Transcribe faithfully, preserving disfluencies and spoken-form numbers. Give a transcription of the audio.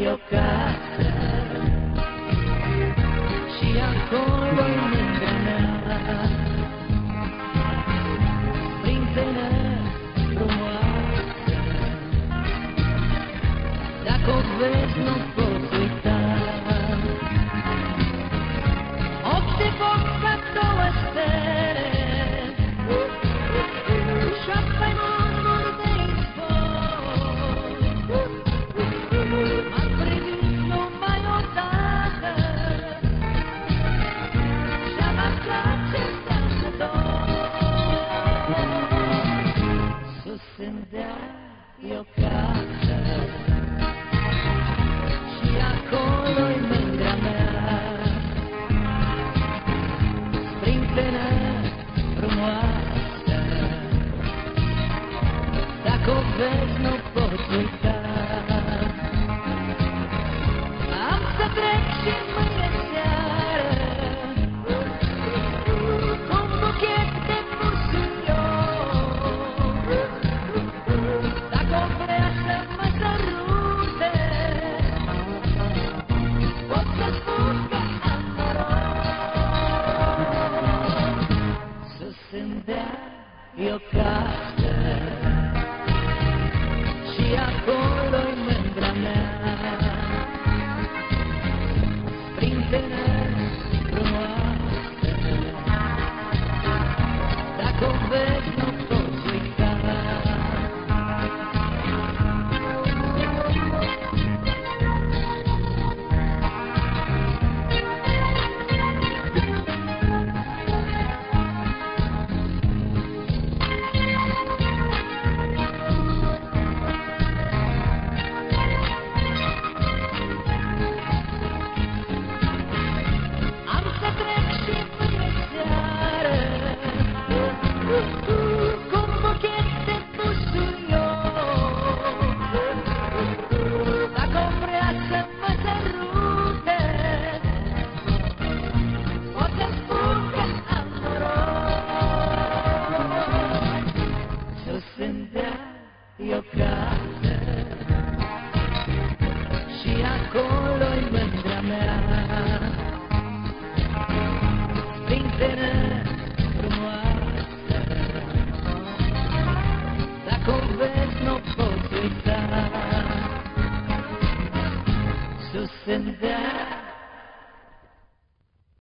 e o casă și acolo-i mândra mea, sprintenă frumoasă. Dacă o vezi, nu poți uita. Ochi de foc ca două stele, șapte mânduri de izvor. M-am privit numai odată și-am aflat ce înseamnă dor. Sus în deal e o casă și acolo-i mândra mea, sprintenă frumoasă. Dacă o vezi, nu poți uita. Am să trec și mâine seară cu un buchet de busuliori. Dacă o vrea să mă sărute, pot să spun că am noroc. Sus în deal e o casă și acolo-i mândra mea, sprintenă frumoasă. Dacă o vezi, nu poți uita. Am să trec și mâine seară cu un buchet de busuliori. Dacă o vrea să mă sărute, pot să spun că am noroc. Sus în deal e o casă și acolo-i mândra mea, sprintenă frumoasă. Dacă o vezi, nu poți uita. Sus în deal